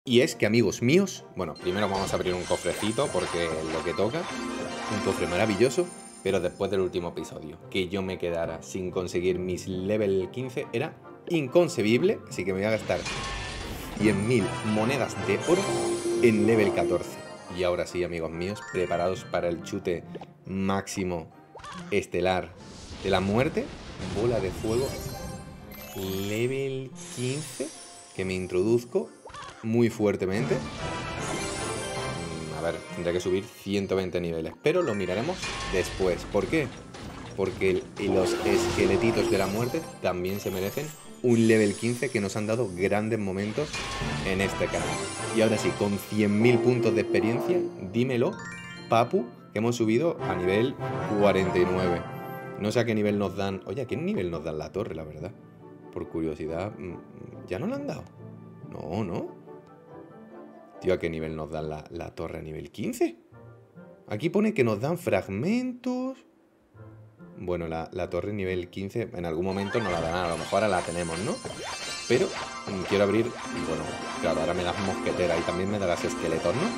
Y es que, amigos míos, bueno, primero vamos a abrir un cofrecito porque es lo que toca. Un cofre maravilloso, pero después del último episodio, que yo me quedara sin conseguir mis level 15 era inconcebible, así que me voy a gastar 100.000 monedas de oro en level 14. Y ahora sí, amigos míos, preparados para el chute máximo estelar de la muerte. Bola de fuego, level 15, que me introduzco muy fuertemente. A ver, tendré que subir 120 niveles, pero lo miraremos después. ¿Por qué? Porque los esqueletitos de la muerte también se merecen un level 15 que nos han dado grandes momentos en este canal. Y ahora sí, con 100.000 puntos de experiencia, dímelo, papu, que hemos subido a nivel 49. No sé a qué nivel nos dan... Oye, ¿a qué nivel nos dan la torre, la verdad? Por curiosidad, ¿ya no la han dado? No, ¿no? Tío, ¿a qué nivel nos dan la torre? ¿A nivel 15? Aquí pone que nos dan fragmentos. Bueno, la torre nivel 15 en algún momento nos la dan, a lo mejor ahora la tenemos, ¿no? Pero quiero abrir, y bueno, claro, ahora me das mosquetera y también me darás esqueletos, ¿no?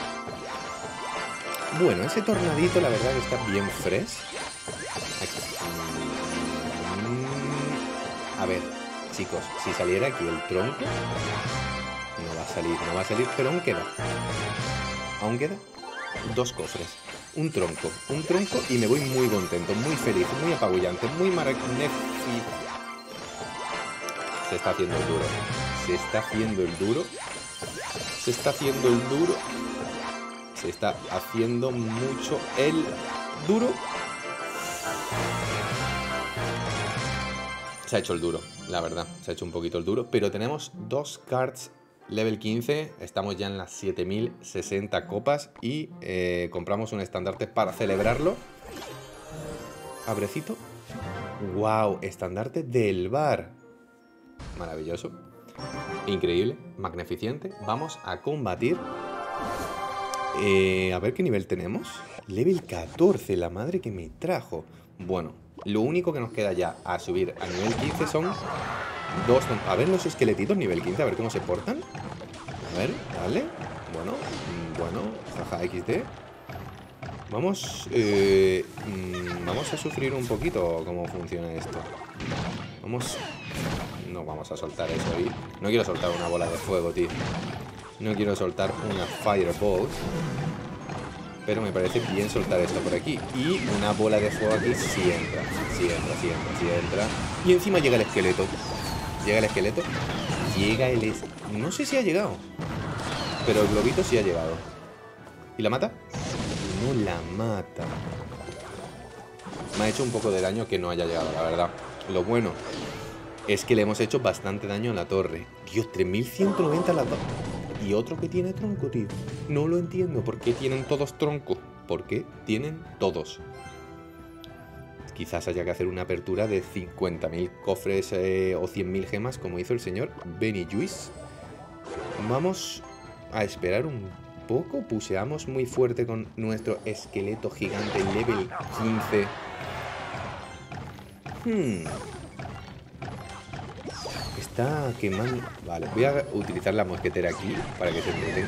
Bueno, ese tornadito la verdad que está bien fresh. Aquí. A ver, chicos, si saliera aquí el tronco... No va a salir, pero aún queda. Aún queda 2 cofres. Un tronco y me voy muy contento, muy feliz, muy apabullante, muy magnífico. Se está haciendo el duro. Se está haciendo el duro. Se está haciendo el duro. Se está haciendo mucho el duro. Se ha hecho el duro, la verdad. Se ha hecho un poquito el duro, pero tenemos 2 cards level 15, estamos ya en las 7060 copas y compramos un estandarte para celebrarlo. Abrecito. ¡Wow! Estandarte del bar. Maravilloso. Increíble. Magnificente. Vamos a combatir. A ver qué nivel tenemos. Level 14, la madre que me trajo. Bueno, lo único que nos queda ya a subir a nivel 15 son... A ver los esqueletitos nivel 15, a ver cómo se portan. A ver, vale. Bueno, jaja, XD. Vamos a sufrir un poquito cómo funciona esto. No vamos a soltar eso ahí. No quiero soltar una bola de fuego, tío. No quiero soltar una fireball. Pero me parece bien soltar esto por aquí. Y una bola de fuego aquí sí entra. Sí entra. Y encima llega el esqueleto. No sé si ha llegado, pero el globito sí ha llegado. ¿Y la mata? No la mata. Me ha hecho un poco de daño que no haya llegado, la verdad. Lo bueno es que le hemos hecho bastante daño a la torre. Dios, 3190 a la torre. Y otro que tiene tronco, tío. No lo entiendo. ¿Por qué tienen todos tronco? ¿Por qué tienen todos? Quizás haya que hacer una apertura de 50.000 cofres o 100.000 gemas, como hizo el señor Benny Juice. Vamos a esperar un poco. Puseamos muy fuerte con nuestro esqueleto gigante level 15. Está quemando... Vale, voy a utilizar la mosquetera aquí para que se entretenga.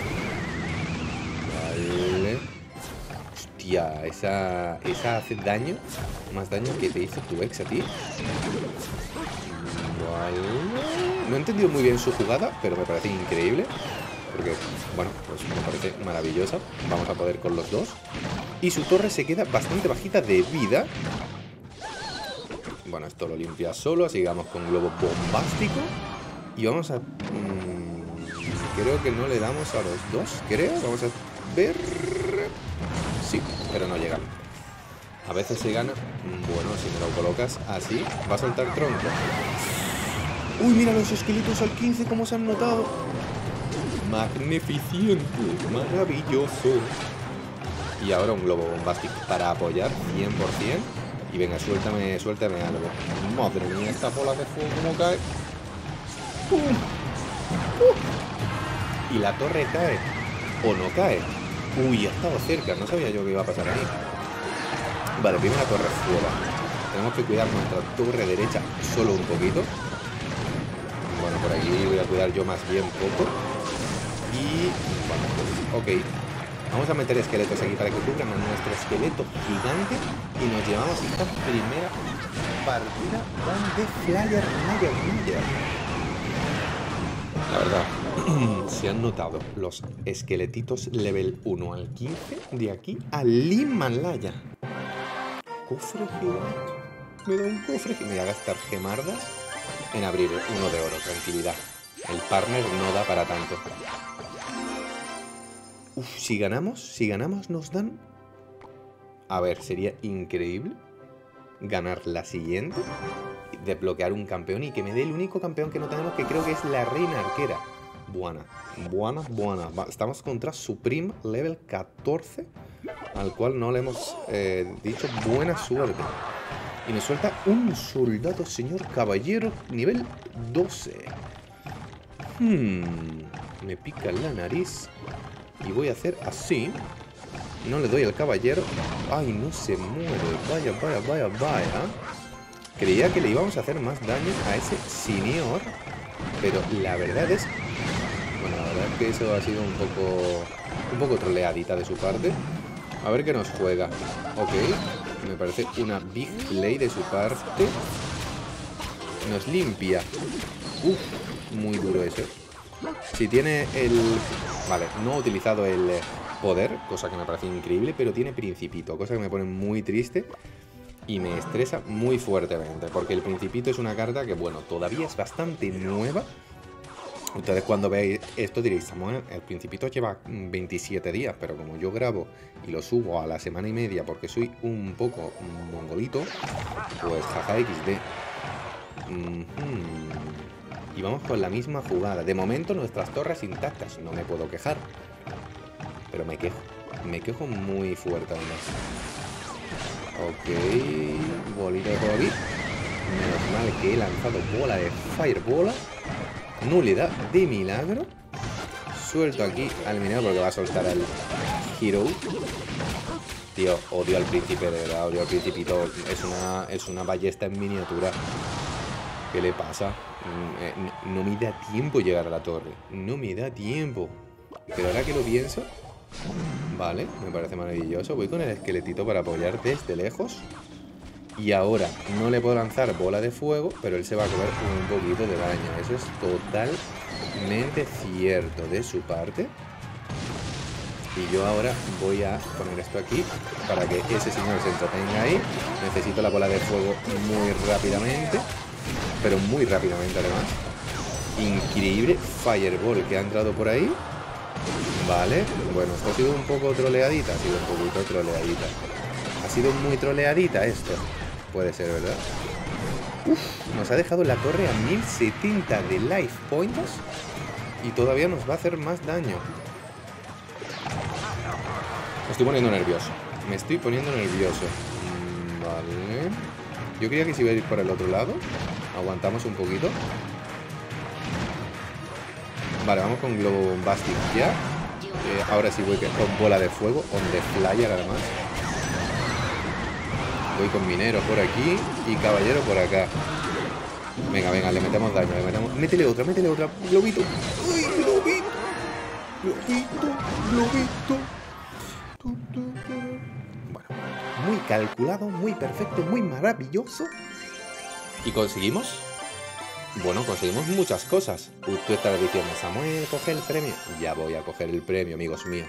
Vale. Hostia, esa hace daño. Más daño que te hizo tu ex a ti. Vale. No he entendido muy bien su jugada, pero me parece increíble. Porque, bueno, pues me parece maravillosa. Vamos a poder con los dos. Y su torre se queda bastante bajita de vida. Bueno, esto lo limpia solo, así que vamos con globo bombástico. Y vamos a... creo que no le damos a los dos, creo. Vamos a ver... Sí, pero no llegan. A veces se gana. Bueno, si me lo colocas así, va a soltar tronco. Uy, mira los esqueletos al 15, cómo se han notado. Magnificente, maravilloso. Y ahora un globo bombástico para apoyar 100%. Y venga, suéltame algo. Madre mía, esta bola de fuego cómo cae. Y la torre cae. O no cae. Uy, ha estado cerca. No sabía yo que iba a pasar ahí. Vale, primera torre fuera. Tenemos que cuidar nuestra torre derecha solo un poquito. Bueno, por aquí voy a cuidar yo más bien poco. Y... bueno, ok. Vamos a meter esqueletos aquí para que cubran a nuestro esqueleto gigante. Y nos llevamos esta primera partida de Flyer Maya. La verdad, se han notado los esqueletitos level 1 al 15 de aquí al Himalaya. Cofre gigante. Me da un cofre que me voy a gastar gemardas en abrir uno de oro, tranquilidad. El partner no da para tanto. Uf, si ganamos nos dan... A ver, sería increíble ganar la siguiente, desbloquear un campeón y que me dé el único campeón que no tenemos, que creo que es la reina arquera. Buena. Estamos contra Supreme level 14, al cual no le hemos dicho buena suerte. Y nos suelta un soldado señor caballero nivel 12. Me pica la nariz y voy a hacer así. No le doy al caballero. Ay, no se muere. Vaya. Creía que le íbamos a hacer más daño a ese señor, pero la verdad es... Bueno, la verdad es que eso ha sido un poco troleadita de su parte. A ver qué nos juega. Ok, me parece una big play de su parte. Nos limpia. Muy duro eso. Si tiene el... Vale, no ha utilizado el poder, cosa que me parece increíble, pero tiene Principito, cosa que me pone muy triste y me estresa muy fuertemente, porque el Principito es una carta que, bueno, todavía es bastante nueva. Ustedes cuando veáis esto diréis, Samuel, el Principito lleva 27 días, pero como yo grabo y lo subo a la semana y media porque soy un poco mongolito, pues jaja XD. Y vamos con la misma jugada. De momento nuestras torres intactas, no me puedo quejar, pero me quejo muy fuerte además. Ok, bolita de por aquí. Menos mal que he lanzado bola de Firebola. Nulidad de milagro. Suelto aquí al minero porque va a soltar al Hero. Tío, odio al príncipe, de verdad, odio al principito. Es una ballesta en miniatura. ¿Qué le pasa? No me da tiempo llegar a la torre. No me da tiempo. Pero ahora que lo pienso... Vale, me parece maravilloso. Voy con el esqueletito para apoyar desde lejos. Y ahora no le puedo lanzar bola de fuego, pero él se va a comer un poquito de daño. Eso es totalmente cierto de su parte. Y yo ahora voy a poner esto aquí para que ese señor se entretenga ahí. Necesito la bola de fuego muy rápidamente, pero muy rápidamente además. Increíble Fireball que ha entrado por ahí. Vale, bueno, esto ha sido un poco troleadita. Ha sido un poquito troleadita. Ha sido muy troleadita esto. Puede ser, ¿verdad? Nos ha dejado la torre a 1070 de life points y todavía nos va a hacer más daño. Me estoy poniendo nervioso. Vale. Yo creía que si iba a ir por el otro lado. Aguantamos un poquito. Vale, vamos con Globo Bombastic ya. Ahora sí voy con bola de fuego. On the flyer además. Voy con minero por aquí y caballero por acá. Venga, le metemos daño, Métele otra, globito. ¡Uy, globito! Bueno, muy calculado, muy perfecto, muy maravilloso. ¿Y conseguimos? Bueno, conseguimos muchas cosas. Tú estarás diciendo, Samuel, coge el premio. Ya voy a coger el premio, amigos míos.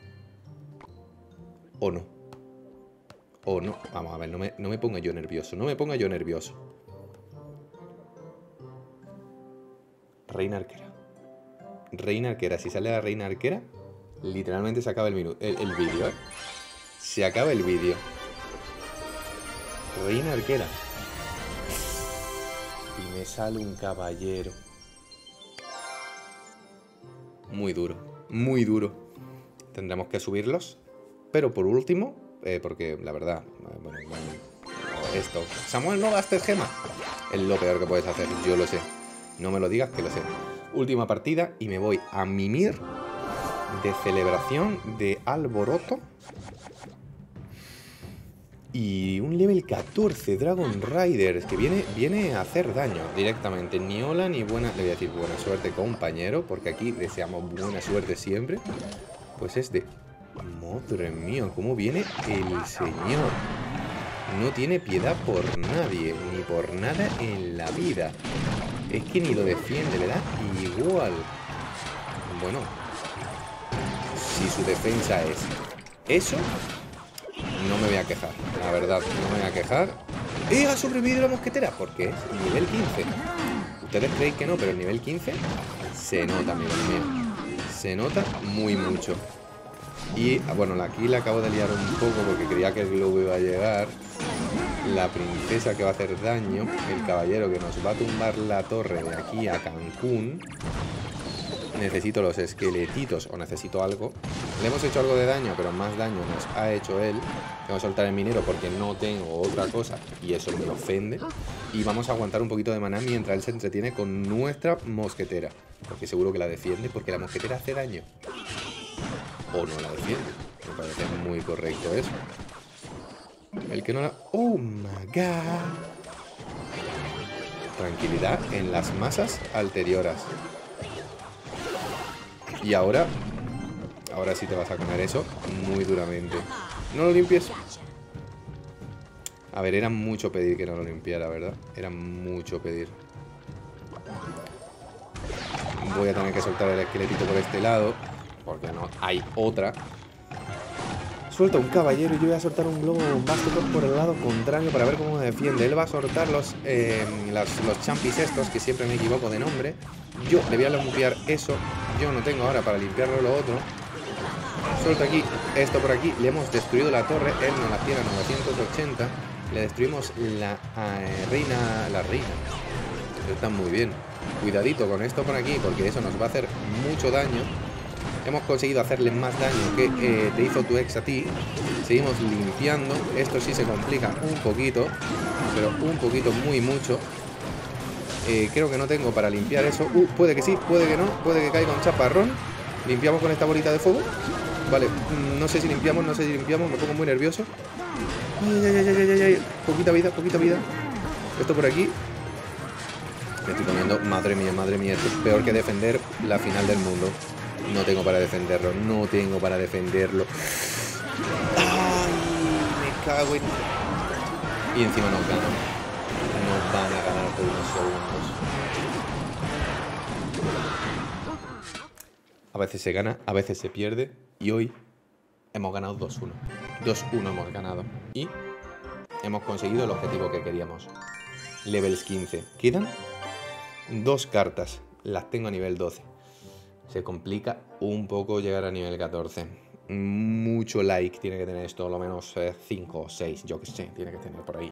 ¿O no? O no, vamos a ver, no me ponga yo nervioso. Reina arquera. Si sale la reina arquera, literalmente se acaba el vídeo, ¿eh? Se acaba el vídeo. Reina arquera. Y me sale un caballero. Muy duro. Tendremos que subirlos. Pero por último... porque la verdad, bueno, esto, Samuel, no gastes gema. Es lo peor que puedes hacer, yo lo sé. No me lo digas, que lo sé. Última partida y me voy a mimir de celebración, de alboroto. Y un level 14, Dragon Riders, que viene a hacer daño directamente. Ni hola ni buena, le voy a decir buena suerte, compañero, porque aquí deseamos buena suerte siempre. Pues es de... Madre mía, cómo viene el señor. No tiene piedad por nadie, ni por nada en la vida. Es que ni lo defiende, le da igual. Bueno, si su defensa es eso, no me voy a quejar, la verdad, no me voy a quejar. ¡Ha sobrevivido la mosquetera! Porque es nivel 15. Ustedes creéis que no, pero el nivel 15 se nota, amigos míos. Se nota muy mucho. Y, bueno, aquí la acabo de liar un poco porque creía que el globo iba a llegar. La princesa que va a hacer daño. El caballero que nos va a tumbar la torre de aquí a Cancún. Necesito los esqueletitos o necesito algo. Le hemos hecho algo de daño, pero más daño nos ha hecho él. Tengo que soltar el minero porque no tengo otra cosa y eso me ofende. Y vamos a aguantar un poquito de maná mientras él se entretiene con nuestra mosquetera. Porque seguro que la defiende, porque la mosquetera hace daño. O no la defiende. Me parece muy correcto eso. El que no la... ¡Oh, my God! Tranquilidad en las masas alteriores. Y ahora sí te vas a comer eso muy duramente. No lo limpies. A ver, era mucho pedir que no lo limpiara, ¿verdad? Era mucho pedir. Voy a tener que soltar el esqueletito por este lado, porque no hay otra. Suelta un caballero y yo voy a soltar un globo bombástico por el lado contrario para ver cómo me defiende. Él va a soltar los champis estos, que siempre me equivoco de nombre. Yo le voy a limpiar eso. Yo no tengo ahora para limpiarlo lo otro. Suelto aquí, esto por aquí. Le hemos destruido la torre. Él nos la tiene a 980. Le destruimos la reina. La reina. Está muy bien. Cuidadito con esto por aquí, porque eso nos va a hacer mucho daño. Hemos conseguido hacerle más daño que te hizo tu ex a ti. Seguimos limpiando. Esto sí se complica un poquito, pero un poquito muy mucho. Creo que no tengo para limpiar eso. Puede que sí, puede que no. Puede que caiga un chaparrón. Limpiamos con esta bolita de fuego. Vale, no sé si limpiamos, no sé si limpiamos. Me pongo muy nervioso. Ay. Poquita vida, poquita vida. Esto por aquí. Me estoy poniendo, madre mía, esto es peor que defender la final del mundo. No tengo para defenderlo, no tengo para defenderlo. ¡Ay! Me cago en... Y encima nos ganan. Nos van a ganar por unos segundos. A veces se gana, a veces se pierde. Y hoy hemos ganado 2-1. 2-1 hemos ganado. Y hemos conseguido el objetivo que queríamos. Levels 15. Quedan 2 cartas. Las tengo a nivel 12. Se complica un poco llegar a nivel 14. Mucho like tiene que tener esto, lo menos 5 o 6, yo que sé, tiene que tener por ahí.